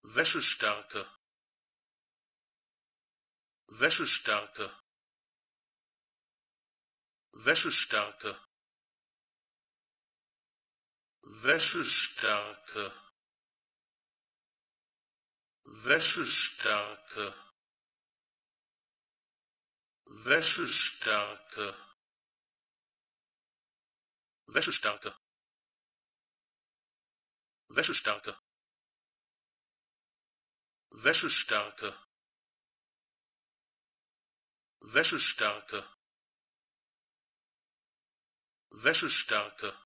Wäschestärke, Wäschestärke, Wäschestärke, Wäschestärke, Wäschestärke, Wäschestärke, Wäschestärke, Wäschestärke, Wäschestärke, Wäschestärke, Wäschestärke,